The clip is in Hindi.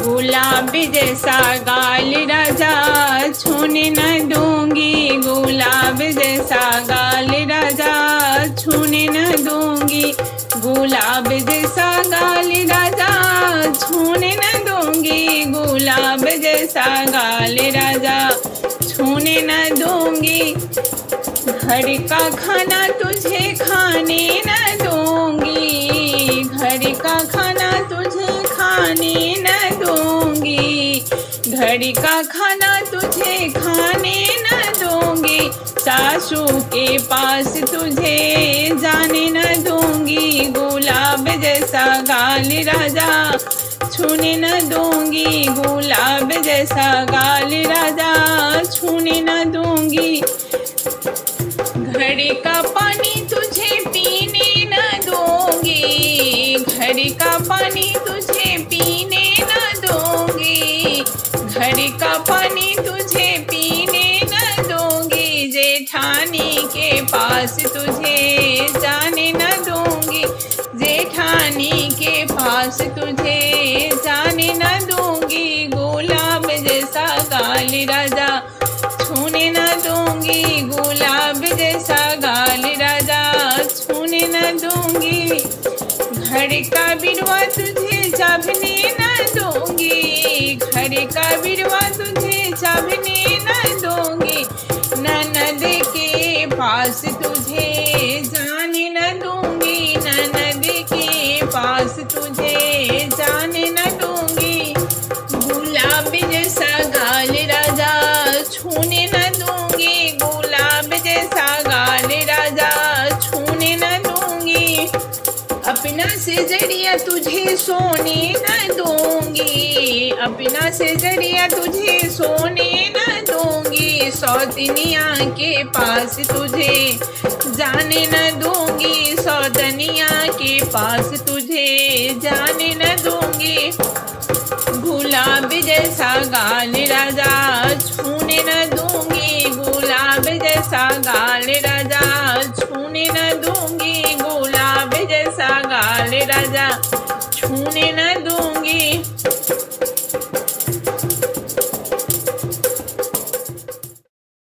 गुलाब जैसा गाल राजा छूने न दूंगी, गुलाब जैसा गाल राजा छूने न दूंगी, गुलाब जैसा गाल राजा छूने न दूंगी, गुलाब जैसा गाल राजा छूने न दूंगी। घर का खाना तुझे खाने न दूंगी, घर का खाना तुझे खाने न दूंगी, घर का खाना तुझे खाने न दूंगी, सासू के पास तुझे जाने न दूंगी, गुलाब जैसा गाल राजा छूने न दूंगी, गुलाब जैसा गाल राजा छूने न दूंगी। घर का पानी तुझे पीने न दूंगी, घर का पानी तुझे पीने न दूंगी, घर का पानी तुझे पीने न दूंगी, जेठानी के पास तुझे जाने न दूंगी, जेठानी के पास तुझे जाने न दूंगी, गुलाब जैसा गाल राजा छूने न दूंगी, गुलाब जैसा गाल राजा छूने न दूंगी। घर का बिरवा तुझे चाभने न दूंगी, घर का बिरवा तुझे चाभने न दूंगी, ननद के पास तुझे जाने न दूंगी, ननद के पास तुझे जाने न दूंगी, गुलाब जैसा गाल राजा छूने न दूंगी, गुलाब जैसा गाल राजा छूने न दूंगी। अपना सेजरिया तुझे सोने न दूंगी, अपना सेजरिया तुझे सोने न दूंगी, सौतनिया के पास तुझे जाने न दूंगी, सौतनिया के पास तुझे जाने न दूंगी, गुलाब जैसा गाल राजा छूने न दूंगी, गुलाब जैसा गाल राजा छूने न दूंगी, गुलाब जैसा गाल राजा छूने न दूंगी।